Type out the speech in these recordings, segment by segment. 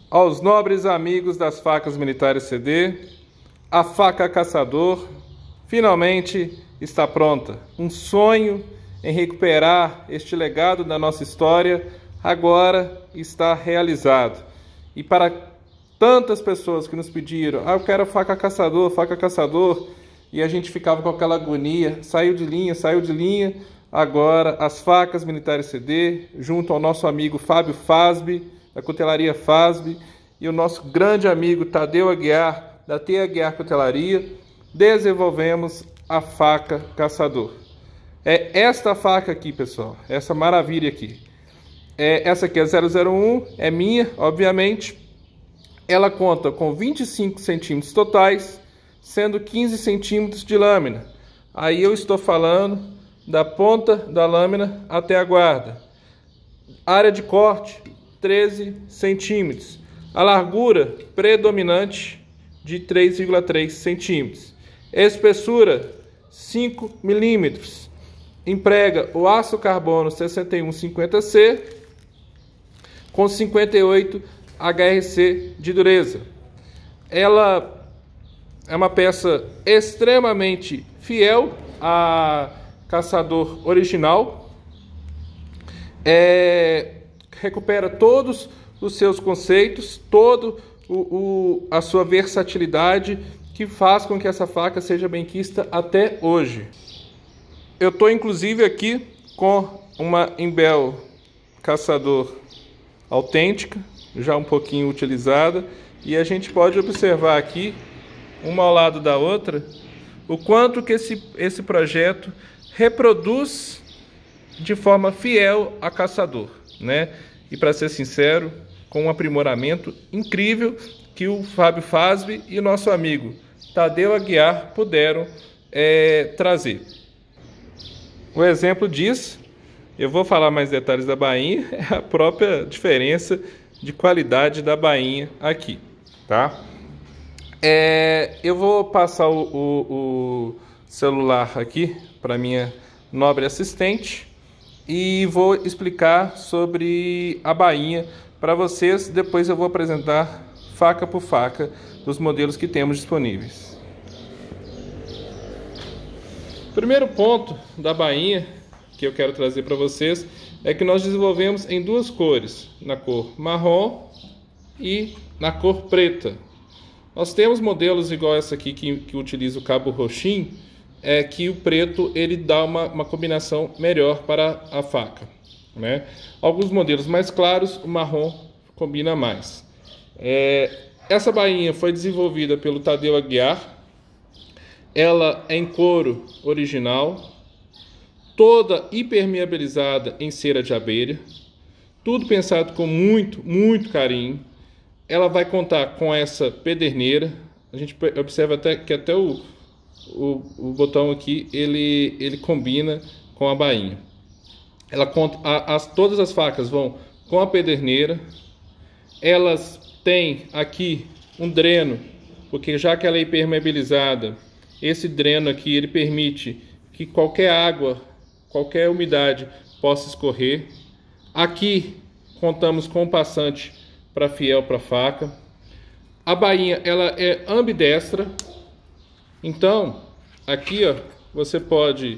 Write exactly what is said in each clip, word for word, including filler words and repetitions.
Aos nobres amigos das facas militares C D, a faca caçador finalmente está pronta. Um sonho em recuperar este legado da nossa história agora está realizado. E para tantas pessoas que nos pediram, ah, eu quero faca caçador, faca caçador, e a gente ficava com aquela agonia, saiu de linha, saiu de linha, agora as facas militares C D, junto ao nosso amigo Fábio Fasby, da Cutelaria Fasby, e o nosso grande amigo Tadeu Aguiar, da T Aguiar Cutelaria, desenvolvemos a faca caçador. É esta faca aqui, pessoal, essa maravilha aqui. É, essa aqui é zero zero um, é minha, obviamente. Ela conta com vinte e cinco centímetros totais, sendo quinze centímetros de lâmina. Aí eu estou falando da ponta da lâmina até a guarda. Área de corte, treze centímetros. A largura predominante de três vírgula três centímetros. Espessura, cinco milímetros. Emprega o aço carbono sessenta e um cinquenta C com cinquenta e oito H R C de dureza. Ela é uma peça extremamente fiel a caçador original. É, recupera todos os seus conceitos, todo o, o, a sua versatilidade, que faz com que essa faca seja benquista até hoje. Eu estou inclusive aqui com uma Imbel caçador autêntica, já um pouquinho utilizada, e a gente pode observar aqui, uma ao lado da outra, o quanto que esse, esse projeto reproduz de forma fiel a caçador, né? E para ser sincero, com um aprimoramento incrível que o Fábio Fasby e o nosso amigo Tadeu Aguiar puderam é, trazer. O exemplo disso, eu vou falar mais detalhes da bainha, é a própria diferença de qualidade da bainha aqui, tá? É, eu vou passar o, o, o celular aqui para minha nobre assistente e vou explicar sobre a bainha para vocês. Depois eu vou apresentar faca por faca dos modelos que temos disponíveis. O primeiro ponto da bainha que eu quero trazer para vocês é que nós desenvolvemos em duas cores, na cor marrom e na cor preta. Nós temos modelos igual essa aqui que, que utiliza o cabo roxinho, é que o preto ele dá uma, uma combinação melhor para a faca, né? Alguns modelos mais claros, o marrom combina mais. É, essa bainha foi desenvolvida pelo Tadeu Aguiar. Ela é em couro original, toda impermeabilizada em cera de abelha, tudo pensado com muito, muito carinho. Ela vai contar com essa pederneira. A gente observa até que até o, o, o botão aqui ele, ele combina com a bainha. Ela conta, a, as, todas as facas vão com a pederneira. Elas têm aqui um dreno, porque já que ela é impermeabilizada, esse dreno aqui ele permite que qualquer água, qualquer umidade possa escorrer. Aqui contamos com um passante para fiel para faca. A bainha ela é ambidestra. Então aqui ó, você pode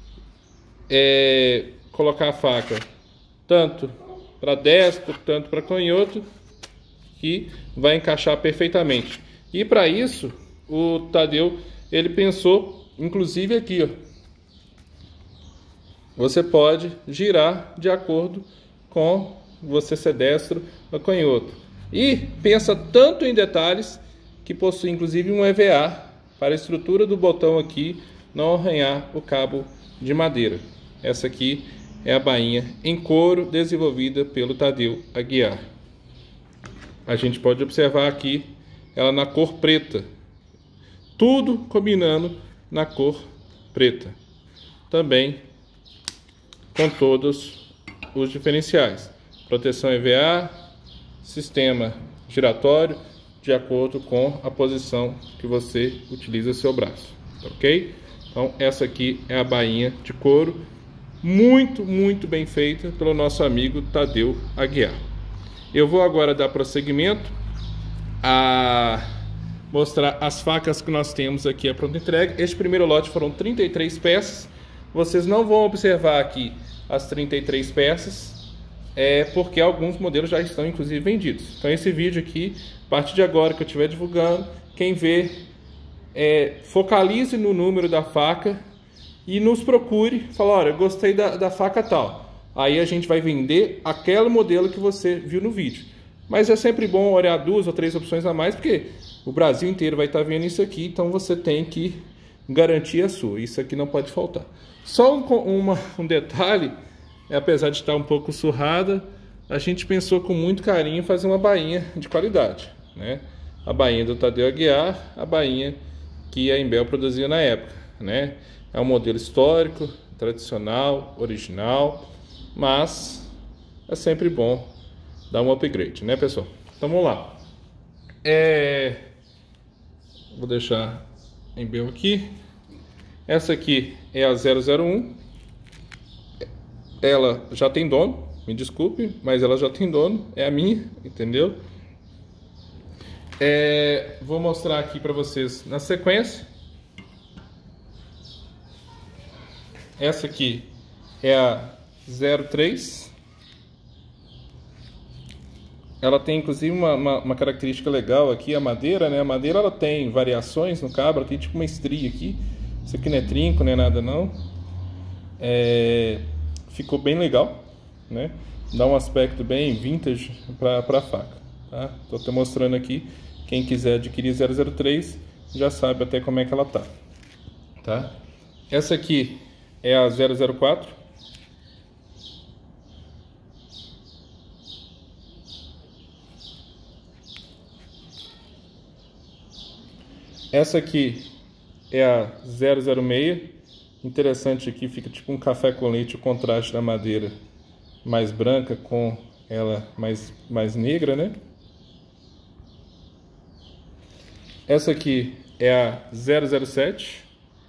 é, colocar a faca tanto para destro, tanto para canhoto, que vai encaixar perfeitamente. E para isso o Tadeu ele pensou, inclusive aqui, ó, você pode girar de acordo com você ser destro ou canhoto. E pensa tanto em detalhes que possui inclusive um E V A para a estrutura do botão aqui não arranhar o cabo de madeira. Essa aqui é a bainha em couro desenvolvida pelo Tadeu Aguiar. A gente pode observar aqui ela na cor preta. Tudo combinando na cor preta. Também com todos os diferenciais. Proteção E V A, sistema giratório, de acordo com a posição que você utiliza seu braço. Ok? Então essa aqui é a bainha de couro. Muito, muito bem feita pelo nosso amigo Tadeu Aguiar. Eu vou agora dar prosseguimento a mostrar as facas que nós temos aqui a pronta entrega. Este primeiro lote foram trinta e três peças. Vocês não vão observar aqui as trinta e três peças, é porque alguns modelos já estão inclusive vendidos. Então esse vídeo aqui, a partir de agora que eu estiver divulgando, quem vê, é, focalize no número da faca e nos procure, fala, olha, eu gostei da, da faca tal. Aí a gente vai vender aquele modelo que você viu no vídeo. Mas é sempre bom olhar duas ou três opções a mais, porque o Brasil inteiro vai estar vendo isso aqui, então você tem que garantir a sua. Isso aqui não pode faltar. Só um, uma, um detalhe, é, apesar de estar um pouco surrada, a gente pensou com muito carinho em fazer uma bainha de qualidade, né? A bainha do Tadeu Aguiar, a bainha que a Imbel produzia na época, né? É um modelo histórico, tradicional, original, mas é sempre bom dar um upgrade, né, pessoal? Então vamos lá. É... Vou deixar a Imbel aqui. Essa aqui é a zero zero um. Ela já tem dono, me desculpe, mas ela já tem dono, é a minha, entendeu? É... Vou mostrar aqui para vocês na sequência. Essa aqui é a zero três. Ela tem inclusive uma, uma, uma característica legal aqui, a madeira, né? A madeira ela tem variações no cabo, ela tem tipo uma estria aqui. Isso aqui não é trinco, não é nada não. É... Ficou bem legal, né? Dá um aspecto bem vintage para a faca, tá? Tô até mostrando aqui. Quem quiser adquirir zero zero três já sabe até como é que ela tá, tá? Essa aqui é a zero zero quatro. Essa aqui é a zero zero seis. Interessante aqui, fica tipo um café com leite, o contraste da madeira mais branca com ela mais, mais negra, né? Essa aqui é a zero zero sete.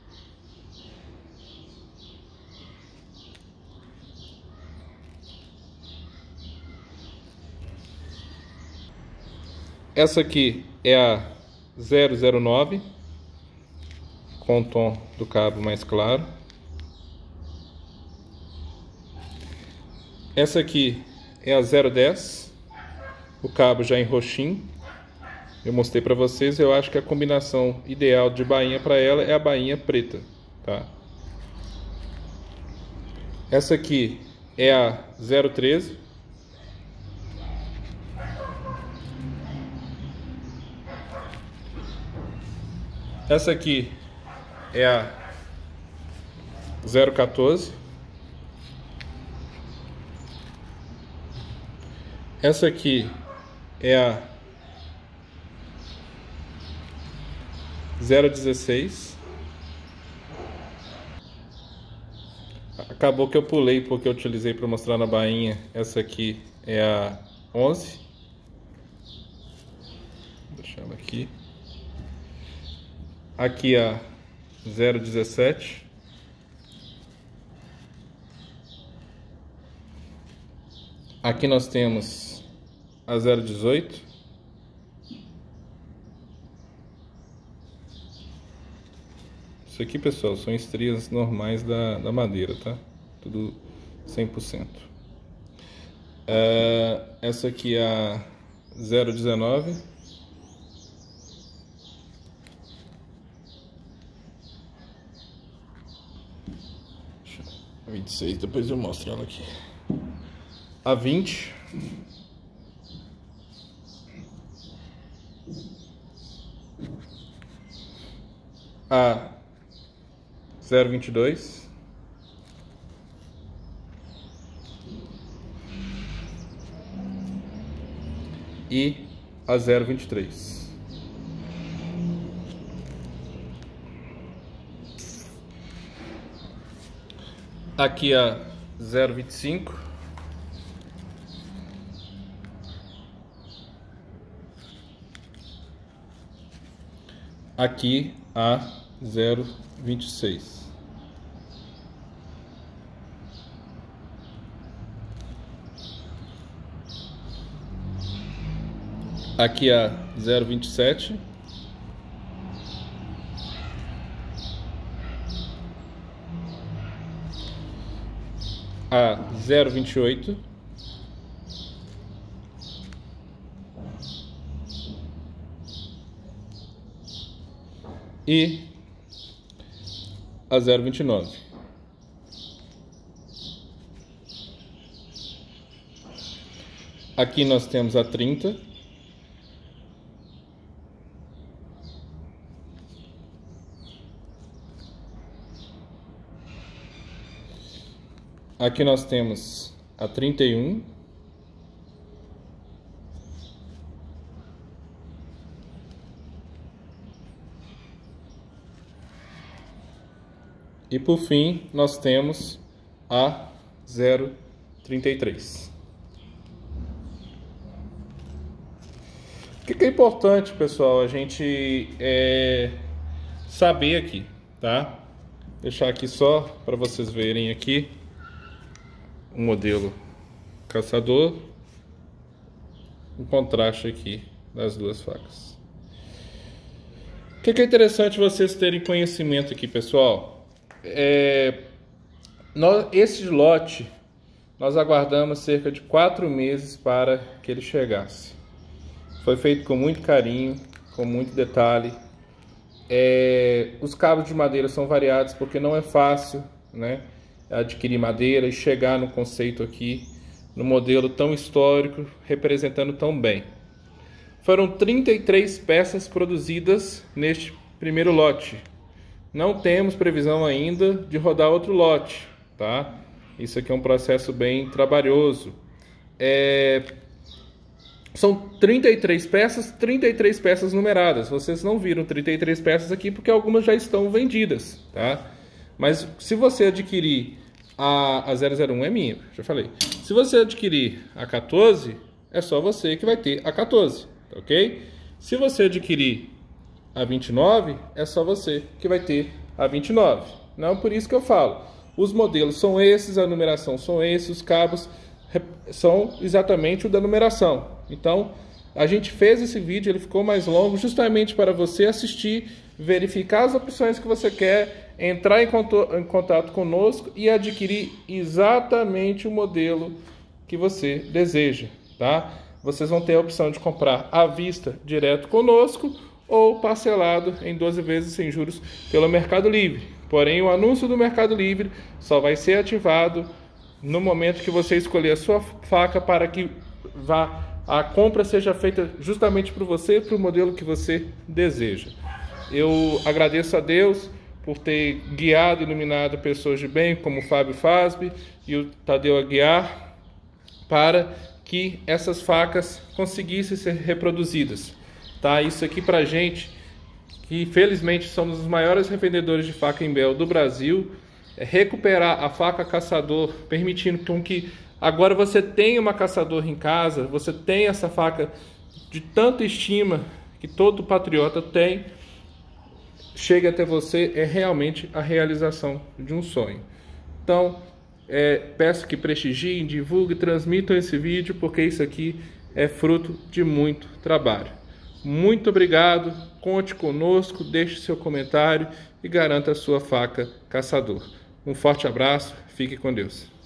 Essa aqui é a zero zero nove, com o tom do cabo mais claro. Essa aqui é a zero dez, o cabo já em roxinho. Eu mostrei para vocês, eu acho que a combinação ideal de bainha para ela é a bainha preta, tá? Essa aqui é a zero treze. Essa aqui é a zero quatorze. Essa aqui é a zero dezesseis. Acabou que eu pulei porque eu utilizei para mostrar na bainha. Essa aqui é a onze. Vou deixar ela aqui. Aqui a zero dezessete. Aqui nós temos a zero dezoito. Isso aqui, pessoal, são estrias normais da, da madeira, tá? Tudo cem por cento. É, essa aqui é a zero dezenove. vinte e seis, depois eu mostro ela aqui. A vinte. A zero vinte e dois. E a zero vinte e três. Aqui a zero vinte e cinco. Aqui a zero vinte e seis. Aqui a zero vinte e sete. A zero vinte e oito. E a zero vinte e nove. Aqui nós temos a trinta. Aqui nós temos a trinta e um. E por fim, nós temos a zero trinta e três. O que é importante, pessoal, a gente é, saber aqui, tá? Deixar aqui só para vocês verem aqui o modelo caçador, um contraste aqui das duas facas. O que é interessante vocês terem conhecimento aqui, pessoal? É, nós, esse lote nós aguardamos cerca de quatro meses para que ele chegasse. Foi feito com muito carinho, com muito detalhe. É, os cabos de madeira são variados porque não é fácil, né, adquirir madeira e chegar no conceito aqui, no modelo tão histórico, representando tão bem. Foram trinta e três peças produzidas neste primeiro lote. Não temos previsão ainda de rodar outro lote, tá? Isso aqui é um processo bem trabalhoso. É... São trinta e três peças, trinta e três peças numeradas. Vocês não viram trinta e três peças aqui porque algumas já estão vendidas, tá? Mas se você adquirir a, a zero zero um é minha, já falei. Se você adquirir a quatorze, é só você que vai ter a quatorze, tá ok? Se você adquirir a vinte e nove, é só você que vai ter a vinte e nove. Não, por isso que eu falo. Os modelos são esses, a numeração são esses, os cabos são exatamente o da numeração. Então, a gente fez esse vídeo, ele ficou mais longo justamente para você assistir, verificar as opções que você quer, entrar em contato conosco e adquirir exatamente o modelo que você deseja, tá? Vocês vão ter a opção de comprar à vista direto conosco ou parcelado em doze vezes sem juros pelo Mercado Livre. Porém, o anúncio do Mercado Livre só vai ser ativado no momento que você escolher a sua faca para que vá, a compra seja feita justamente por você, para o modelo que você deseja. Eu agradeço a Deus por ter guiado e iluminado pessoas de bem, como o Fábio Fasby e o Tadeu Aguiar, para que essas facas conseguissem ser reproduzidas. Tá? Isso aqui pra gente, que felizmente somos os maiores revendedores de faca em Bel do Brasil, é recuperar a faca caçador, permitindo com que agora você tenha uma caçador em casa, você tenha essa faca de tanta estima que todo patriota tem, chega até você, é realmente a realização de um sonho. Então, é, peço que prestigiem, divulguem, transmitam esse vídeo, porque isso aqui é fruto de muito trabalho. Muito obrigado, conte conosco, deixe seu comentário e garanta a sua faca caçador. Um forte abraço, fique com Deus.